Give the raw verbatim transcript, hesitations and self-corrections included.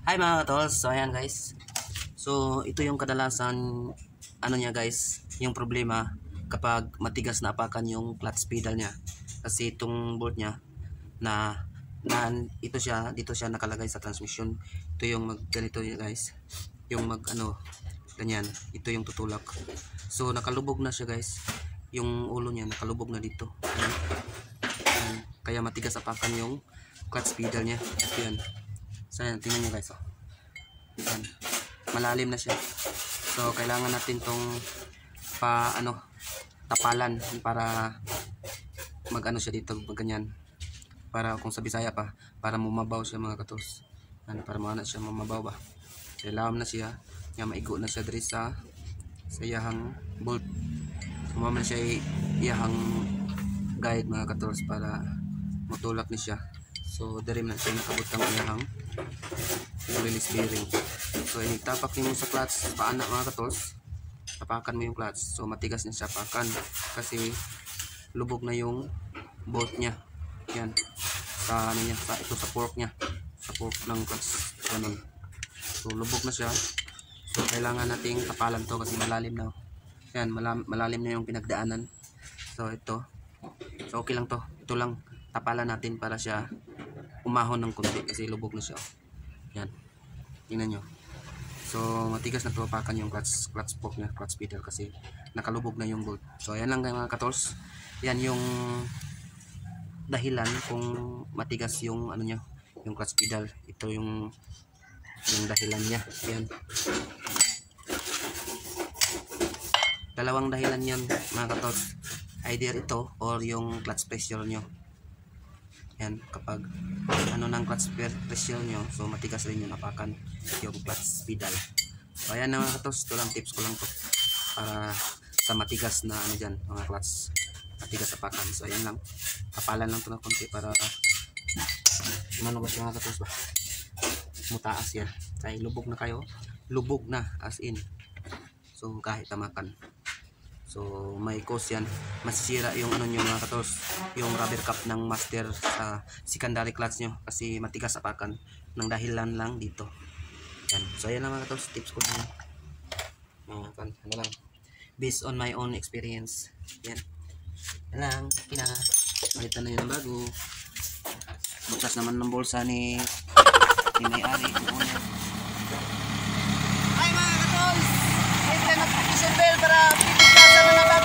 Hi mga katols, so ayan guys. So ito yung kadalasan ano niya guys, yung problema kapag matigas na apakan yung clutch pedal niya. Kasi itong bolt niya na, na ito siya, dito siya nakalagay sa transmission. Ito yung mag ganito guys. Yung mag ano ganyan, ito yung tutulak. So nakalubog na siya guys. Yung ulo niya nakalubog na dito. Ayan. Ayan. Kaya matigas apakan yung clutch pedal niya. Ayan. So ayan, tingnan nyo guys, oh. Ayan, malalim na siya. So kailangan natin tong pa ano tapalan para mag ano siya dito, mag ganyan, para kung sa Bisaya pa, para mumabaw siya mga katos. Ayan, para maana siya mamabaw ba. Kailangan na siya, nga maigo na siya diri sa sa iyahang bolt. Sumama na siya iyahang guide mga katos para mutulak ni siya. So diri man siya nakabutang iyahang release bearing. So initapak niyo sa clutch paana mga katols, tapakan mo yung clutch. So matigas na siya pakan kasi lubog na yung bolt niya. Yan sa ano niya, sa ito sa fork niya, sa fork ng clutch, ganun. So lubog na siya. So kailangan nating tapalan to kasi malalim na. Yan, malam, malalim na yung pinagdaanan. So ito, so okay lang to, ito lang tapalan natin para siya umahon ng konti kasi lubog na siya. Yan, tingnan nyo. So matigas na tuwapakan yung clutch, clutch fork niya, clutch pedal kasi nakalubog na yung bolt. So ayan lang mga katols. Yan yung dahilan kung matigas yung ano niya, yung clutch pedal. Ito yung yung dahilan niya. Yan. Dalawang dahilan yan mga katols. Either ito or yung clutch pressure nyo. Yan, kapag ano ng clutch pressure nyo, so matigas rin yung apakan yung clutch pedal. So ayan na mga katos, ito lang tips ko lang to para sa matigas na ano dyan, mga clutch matigas apakan. So ayan lang, kapalan lang to ng konti para ano ba mga katos ba, mutaas yan. Kaya lubog na kayo, lubog na as in, so kahit tamakan. So may cause yan, masisira yung ano nyo mga katos, yung rubber cap ng master sa secondary clutch nyo kasi matigas apakan ng dahilan lang dito. Yan. So ayan lang mga katos, tips ko lang, mga kan, ano lang, based on my own experience. Yan, yan lang, kina palitan na yun ng bago. Butas naman ng bulsa ni ni may-ari. Ay mga katos, may plan na position bell para pipigasa na